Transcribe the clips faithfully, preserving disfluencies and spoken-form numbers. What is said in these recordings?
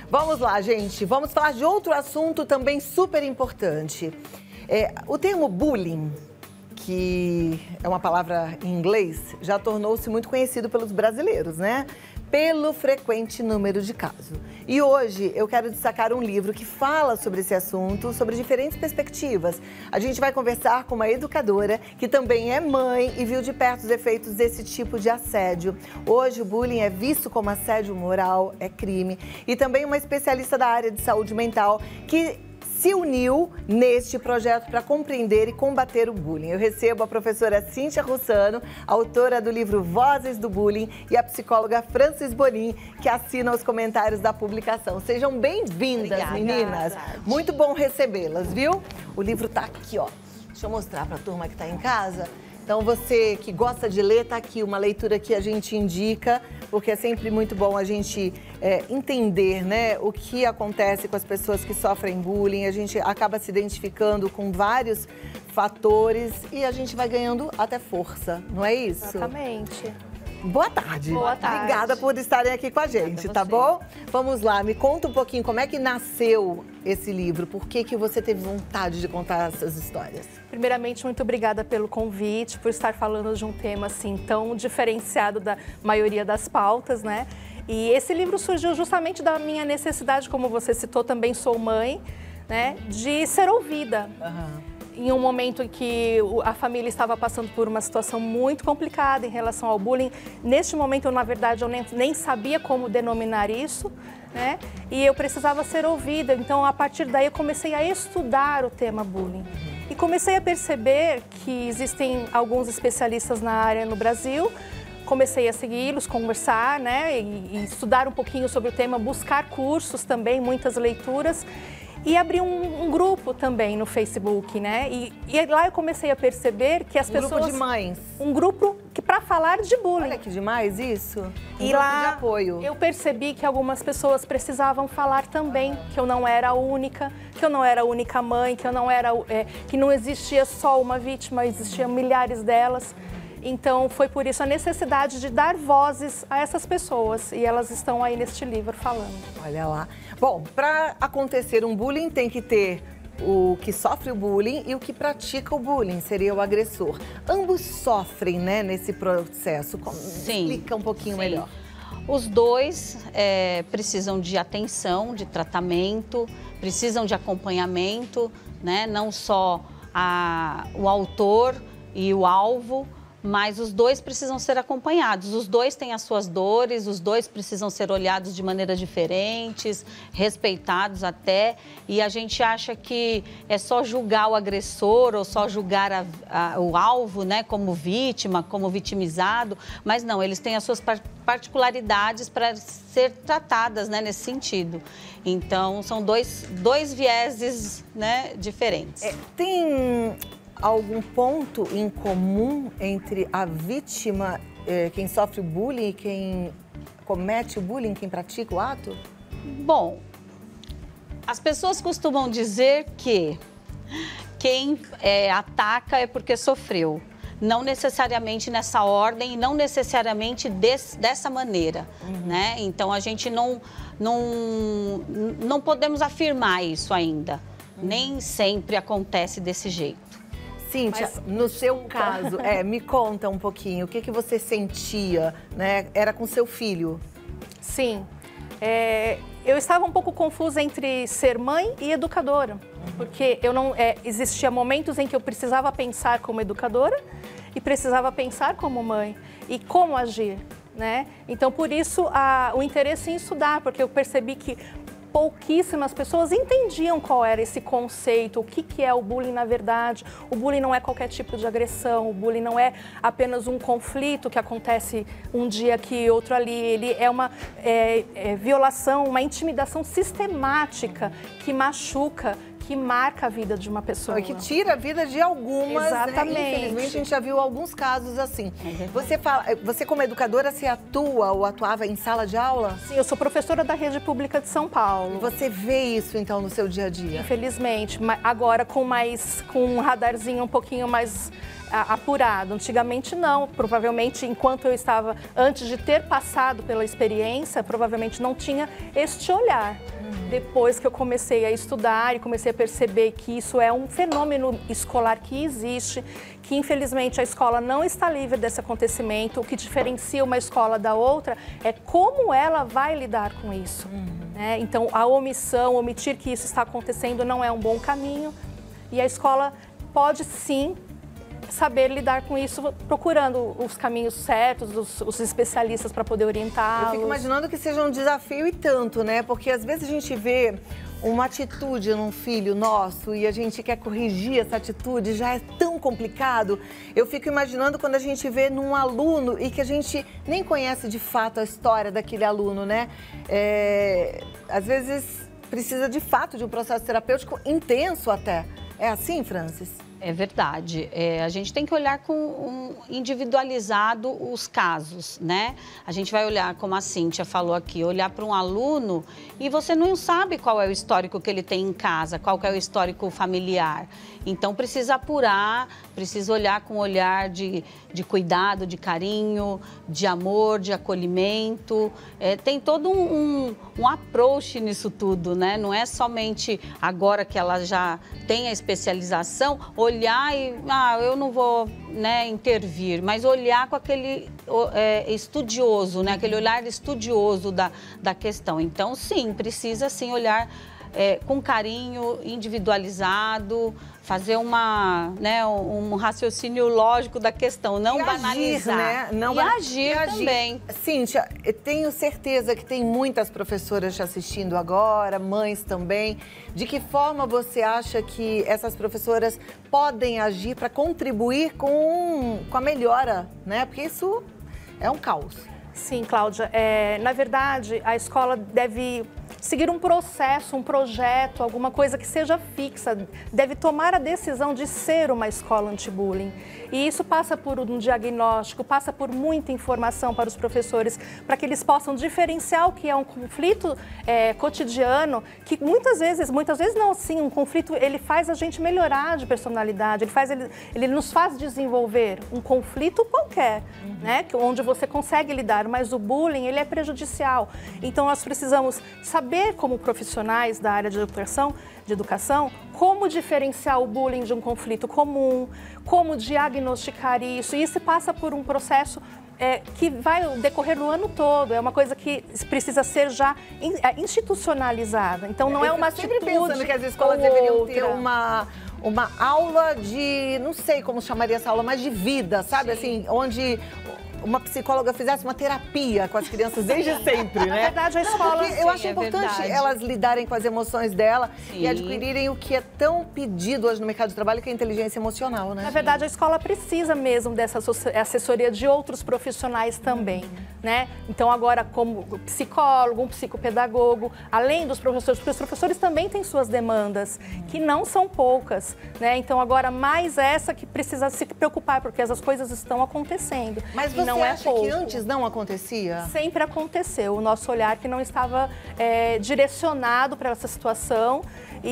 Vamos lá, gente. Vamos falar de outro assunto também super importante. É, o termo bullying, que é uma palavra em inglês, já tornou-se muito conhecido pelos brasileiros, né? Pelo frequente número de casos. E hoje eu quero destacar um livro que fala sobre esse assunto, sobre diferentes perspectivas. A gente vai conversar com uma educadora que também é mãe e viu de perto os efeitos desse tipo de assédio. Hoje o bullying é visto como assédio moral, é crime. E também uma especialista da área de saúde mental que se uniu neste projeto para compreender e combater o bullying. Eu recebo a professora Cíntia Russano, autora do livro Vozes do Bullying, e a psicóloga Francis Bonin, que assina os comentários da publicação. Sejam bem-vindas, meninas. Muito bom recebê-las, viu? O livro tá aqui, ó. Deixa eu mostrar para a turma que está em casa. Então, você que gosta de ler, tá aqui uma leitura que a gente indica, porque é sempre muito bom a gente é, entender, né, o que acontece com as pessoas que sofrem bullying. A gente acaba se identificando com vários fatores e a gente vai ganhando até força, não é isso? Exatamente. Boa tarde. Boa tarde. Obrigada por estarem aqui com a gente, tá bom? Vamos lá, me conta um pouquinho como é que nasceu esse livro, por que que você teve vontade de contar essas histórias? Primeiramente, muito obrigada pelo convite, por estar falando de um tema assim tão diferenciado da maioria das pautas, né? E esse livro surgiu justamente da minha necessidade, como você citou, também sou mãe, né? De ser ouvida. Uhum. Em um momento em que a família estava passando por uma situação muito complicada em relação ao bullying. Neste momento, eu, na verdade, eu nem, nem sabia como denominar isso, né? E eu precisava ser ouvida. Então, a partir daí, eu comecei a estudar o tema bullying. E comecei a perceber que existem alguns especialistas na área no Brasil. Comecei a segui-los, conversar, né? E, e estudar um pouquinho sobre o tema, buscar cursos também, muitas leituras. E abri um, um grupo também no Facebook, né? E, e lá eu comecei a perceber que as um pessoas... Um grupo de mães? Um grupo que para falar de bullying. Olha que demais isso. Um e grupo lá de apoio. Eu percebi que algumas pessoas precisavam falar também, que eu não era a única, que eu não era a única mãe, que eu não era... É, que não existia só uma vítima, existiam milhares delas. Então, foi por isso a necessidade de dar vozes a essas pessoas. E elas estão aí neste livro falando. Olha lá. Bom, para acontecer um bullying, tem que ter o que sofre o bullying e o que pratica o bullying, seria o agressor. Ambos sofrem, né, nesse processo. Como... Sim. Explica um pouquinho Sim. melhor. Os dois é, precisam de atenção, de tratamento, precisam de acompanhamento, né? Não só a, o autor e o alvo, mas os dois precisam ser acompanhados. Os dois têm as suas dores, os dois precisam ser olhados de maneiras diferentes, respeitados até. E a gente acha que é só julgar o agressor ou só julgar a, a, o alvo, né, como vítima, como vitimizado. Mas não, eles têm as suas particularidades para ser tratadas, né, nesse sentido. Então, são dois, dois vieses, né, diferentes. É, tem... algum ponto em comum entre a vítima, eh, quem sofre o bullying e quem comete o bullying, quem pratica o ato? Bom, as pessoas costumam dizer que quem é, ataca é porque sofreu. Não necessariamente nessa ordem, não necessariamente des, dessa maneira, uhum. né? Então, a gente não, não, não podemos afirmar isso ainda. Uhum. Nem sempre acontece desse jeito. Cíntia, Mas, no seu caso, é, me conta um pouquinho, o que, que você sentia, né? Era com seu filho? Sim, é, eu estava um pouco confusa entre ser mãe e educadora, uhum. porque eu não, é, existia momentos em que eu precisava pensar como educadora e precisava pensar como mãe e como agir, né? Então, por isso, a, o interesse em estudar, porque eu percebi que pouquíssimas pessoas entendiam qual era esse conceito, o que, que é o bullying na verdade. O bullying não é qualquer tipo de agressão, o bullying não é apenas um conflito que acontece um dia aqui, outro ali. Ele é uma é, é, violação, uma intimidação sistemática que machuca, que marca a vida de uma pessoa. Que tira a vida de algumas, Exatamente. Né? Infelizmente, a gente já viu alguns casos assim. Você, fala, você como educadora, você atua ou atuava em sala de aula? Sim, eu sou professora da Rede Pública de São Paulo. E você vê isso, então, no seu dia a dia? Infelizmente. Agora, com, mais, com um radarzinho um pouquinho mais apurado. Antigamente não, provavelmente enquanto eu estava, antes de ter passado pela experiência, provavelmente não tinha este olhar. Uhum. Depois que eu comecei a estudar e comecei a perceber que isso é um fenômeno escolar que existe, que infelizmente a escola não está livre desse acontecimento, o que diferencia uma escola da outra é como ela vai lidar com isso. Uhum. Né? Então a omissão, omitir que isso está acontecendo não é um bom caminho e a escola pode sim saber lidar com isso, procurando os caminhos certos, os, os especialistas para poder orientá-los. Eu fico imaginando que seja um desafio e tanto, né? Porque às vezes a gente vê uma atitude num filho nosso e a gente quer corrigir essa atitude, já é tão complicado. Eu fico imaginando quando a gente vê num aluno e que a gente nem conhece de fato a história daquele aluno, né? É, às vezes precisa de fato de um processo terapêutico intenso até. É assim, Francis? É verdade. É, a gente tem que olhar com um individualizado os casos, né? A gente vai olhar, como a Cíntia falou aqui, olhar para um aluno e você não sabe qual é o histórico que ele tem em casa, qual que é o histórico familiar. Então, precisa apurar, precisa olhar com um olhar de, de cuidado, de carinho, de amor, de acolhimento. É, tem todo um, um, um approach nisso tudo, né? Não é somente agora que ela já tem a especialização, olhar e, ah, eu não vou, né, intervir, mas olhar com aquele é, estudioso, né, aquele olhar estudioso da, da questão. Então, sim, precisa sim olhar é, com carinho, individualizado, fazer uma, né, um raciocínio lógico da questão, não e banalizar. Agir, né? Não e, ban... agir e agir também. Cíntia, eu tenho certeza que tem muitas professoras te assistindo agora, mães também. De que forma você acha que essas professoras podem agir para contribuir com, com a melhora, né? Porque isso é um caos. Sim, Cláudia. É, na verdade, a escola deve seguir um processo, um projeto, alguma coisa que seja fixa. Deve tomar a decisão de ser uma escola anti-bullying. E isso passa por um diagnóstico, passa por muita informação para os professores, para que eles possam diferenciar o que é um conflito é, cotidiano, que muitas vezes, muitas vezes não, sim, um conflito, ele faz a gente melhorar de personalidade, ele, faz, ele, ele nos faz desenvolver um conflito qualquer, uhum. né, onde você consegue lidar, mas o bullying, ele é prejudicial. Então, nós precisamos saber, como profissionais da área de educação, de educação, como diferenciar o bullying de um conflito comum, como diagnosticar isso. E isso passa por um processo é, que vai decorrer no ano todo. É uma coisa que precisa ser já institucionalizada. Então, não é uma atitude. Eu sempre pensando que as escolas deveriam ter uma, uma aula de, não sei como chamaria essa aula, mas de vida, sabe? Sim. Assim, onde uma psicóloga fizesse uma terapia com as crianças desde sempre, né? Na verdade, a escola... Não, eu acho é importante verdade. elas lidarem com as emoções dela Sim. e adquirirem o que é tão pedido hoje no mercado de trabalho, que é a inteligência emocional, né? Na verdade, a escola precisa mesmo dessa assessoria de outros profissionais também, uhum. né? Então, agora, como psicólogo, um psicopedagogo, além dos professores, porque os professores também têm suas demandas, uhum. que não são poucas, né? Então, agora, mais essa que precisa se preocupar, porque essas coisas estão acontecendo. Mas você não é acha pouco. que antes não acontecia? Sempre aconteceu. O nosso olhar que não estava é, direcionado para essa situação.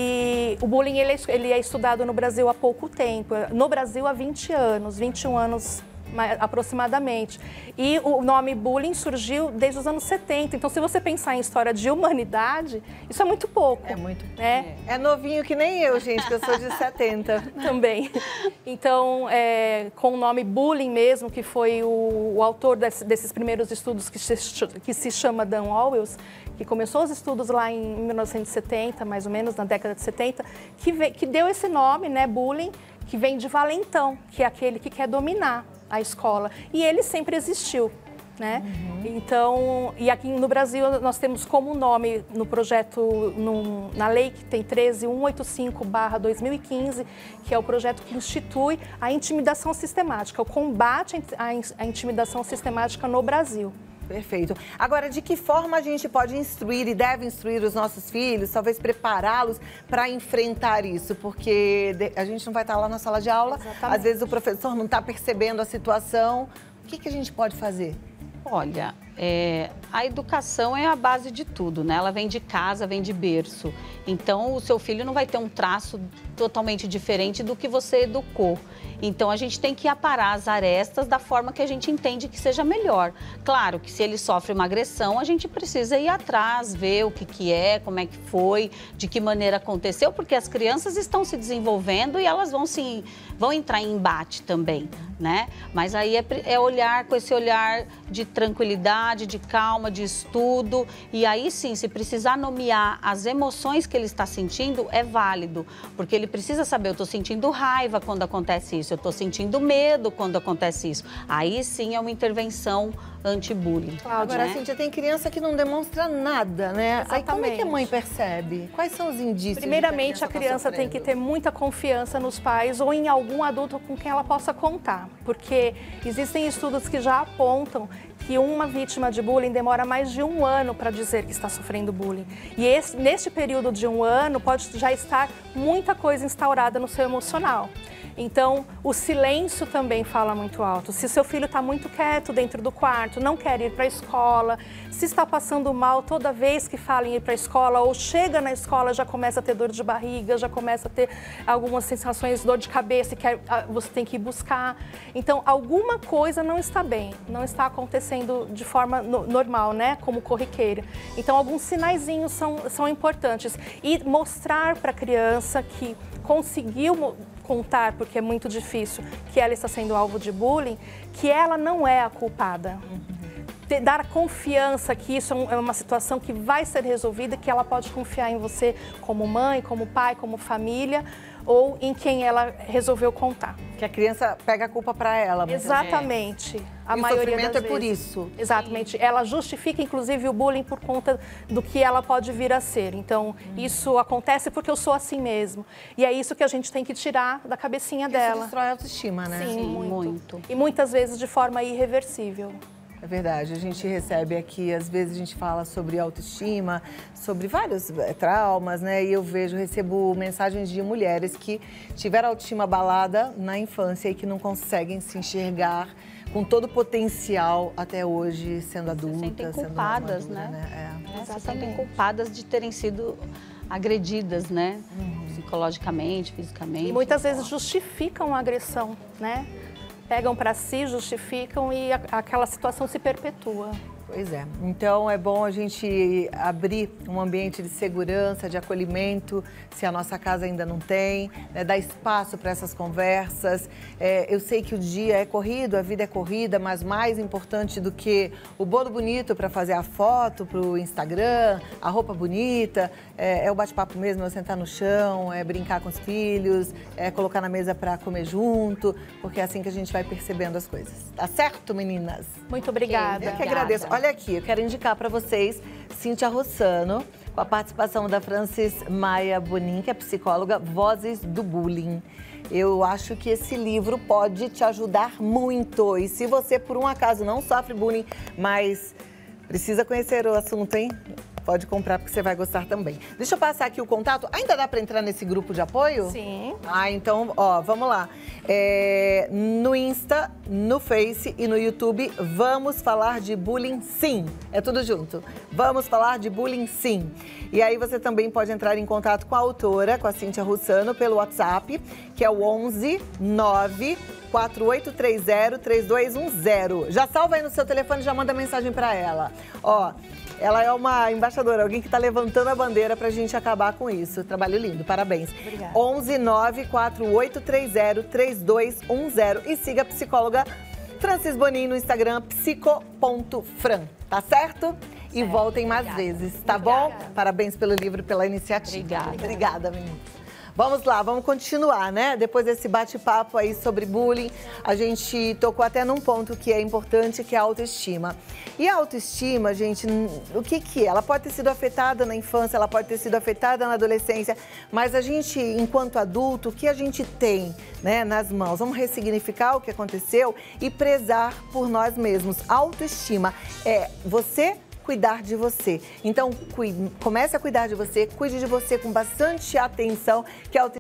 E o bullying ele é, ele é estudado no Brasil há pouco tempo. No Brasil há vinte anos, vinte e um anos aproximadamente. E o nome bullying surgiu desde os anos setenta. Então, se você pensar em história de humanidade, isso é muito pouco. É muito. Né? É, é novinho que nem eu, gente, que eu sou de setenta. Também. Então, é, com o nome bullying mesmo, que foi o, o autor desse, desses primeiros estudos que se, que se chama Dan Owens, que começou os estudos lá em mil novecentos e setenta, mais ou menos, na década de setenta, que, ve, que deu esse nome, né, bullying, que vem de valentão, que é aquele que quer dominar a escola. E ele sempre existiu, né? Uhum. Então, e aqui no Brasil nós temos como nome no projeto, no, na lei que tem treze mil cento e oitenta e cinco barra dois mil e quinze, que é o projeto que institui a intimidação sistemática, o combate à intimidação sistemática no Brasil. Perfeito. Agora, de que forma a gente pode instruir e deve instruir os nossos filhos, talvez prepará-los para enfrentar isso? Porque a gente não vai estar lá na sala de aula, Exatamente. Às vezes o professor não está percebendo a situação. O que, que a gente pode fazer? Olha, é, a educação é a base de tudo, né? Ela vem de casa, vem de berço. Então, o seu filho não vai ter um traço totalmente diferente do que você educou. Então, a gente tem que aparar as arestas da forma que a gente entende que seja melhor. Claro que se ele sofre uma agressão, a gente precisa ir atrás, ver o que, que é, como é que foi, de que maneira aconteceu, porque as crianças estão se desenvolvendo e elas vão, se, vão entrar em embate também, né? Mas aí é, é olhar com esse olhar de tranquilidade, de calma, de estudo. E aí sim, se precisar nomear as emoções que ele está sentindo, é válido. Porque ele precisa saber, eu estou sentindo raiva quando acontece isso, eu estou sentindo medo quando acontece isso. Aí sim é uma intervenção anti-bullying. Agora, né? Cíntia, tem criança que não demonstra nada, né? Aí como é que a mãe percebe? Quais são os indícios? Primeiramente, a criança, a criança tá tem que ter muita confiança nos pais ou em algum adulto com quem ela possa contar. Porque existem estudos que já apontam que uma vítima de bullying demora mais de um ano para dizer que está sofrendo bullying. E esse, neste período de um ano pode já estar muita coisa instaurada no seu emocional. Então, o silêncio também fala muito alto. Se seu filho está muito quieto dentro do quarto, não quer ir para a escola, se está passando mal toda vez que fala em ir para a escola, ou chega na escola já começa a ter dor de barriga, já começa a ter algumas sensações de dor de cabeça e quer, você tem que ir buscar. Então, alguma coisa não está bem, não está acontecendo de forma no, normal, né? Como corriqueira. Então, alguns sinaizinhos são, são importantes. E mostrar para a criança que conseguiu contar, porque é muito difícil, que ela está sendo alvo de bullying, que ela não é a culpada. Uhum. Dar confiança que isso é uma situação que vai ser resolvida, que ela pode confiar em você como mãe, como pai, como família, ou em quem ela resolveu contar. Que a criança pega a culpa para ela. Exatamente. A e maioria o sofrimento das é por vezes. isso. Exatamente. Sim. Ela justifica, inclusive, o bullying por conta do que ela pode vir a ser. Então, hum. isso acontece porque eu sou assim mesmo. E é isso que a gente tem que tirar da cabecinha isso dela. Isso destrói a autoestima, né? Sim, Sim, muito. muito. E muitas vezes de forma irreversível. É verdade, a gente recebe aqui, às vezes a gente fala sobre autoestima, sobre vários é, traumas, né? E eu vejo, recebo mensagens de mulheres que tiveram autoestima abalada na infância e que não conseguem se enxergar com todo o potencial até hoje, sendo adulta, se sentem sendo culpadas, madura, né? né? É. É, se sentem culpadas de terem sido agredidas, né? Uhum. Psicologicamente, fisicamente. E muitas vezes justificam a agressão, né? Pegam para si, justificam e a, aquela situação se perpetua. Pois é. Então, é bom a gente abrir um ambiente de segurança, de acolhimento, se a nossa casa ainda não tem, né? Dar espaço para essas conversas. É, eu sei que o dia é corrido, a vida é corrida, mas mais importante do que o bolo bonito para fazer a foto para o Instagram, a roupa bonita, é, é o bate-papo mesmo, é sentar no chão, é brincar com os filhos, é colocar na mesa para comer junto, porque é assim que a gente vai percebendo as coisas. Tá certo, meninas? Muito obrigada. Eu que agradeço. Olha aqui, eu quero indicar para vocês Cíntia Russano, com a participação da Francis Maia Bonin, que é psicóloga, Vozes do Bullying. Eu acho que esse livro pode te ajudar muito. E se você, por um acaso, não sofre bullying, mas precisa conhecer o assunto, hein? Pode comprar porque você vai gostar também. Deixa eu passar aqui o contato. Ainda dá para entrar nesse grupo de apoio? Sim. Ah, então, ó, vamos lá. É, no Insta, no Face e no YouTube, vamos falar de bullying sim. É tudo junto. Vamos falar de bullying sim. E aí você também pode entrar em contato com a autora, com a Cíntia Russano, pelo WhatsApp, que é o onze nove quatro oito três zero três dois um zero. Já salva aí no seu telefone e já manda mensagem para ela. Ó, ela é uma embaixadora, alguém que está levantando a bandeira para a gente acabar com isso. Trabalho lindo, parabéns. Obrigada. onze nove quatro oito três zero três dois um zero. E siga a psicóloga Francis Bonin no Instagram, psico ponto fran, tá certo? E certo, voltem mais obrigada. vezes, tá obrigada. bom? Parabéns pelo livro e pela iniciativa. Obrigada. Obrigada, meninas. Vamos lá, vamos continuar, né? Depois desse bate-papo aí sobre bullying, a gente tocou até num ponto que é importante, que é a autoestima. E a autoestima, gente, o que que é? Ela pode ter sido afetada na infância, ela pode ter sido afetada na adolescência, mas a gente, enquanto adulto, o que a gente tem, né, nas mãos? Vamos ressignificar o que aconteceu e prezar por nós mesmos. Autoestima é você cuidar de você. Então, cuide, comece a cuidar de você, cuide de você com bastante atenção, que a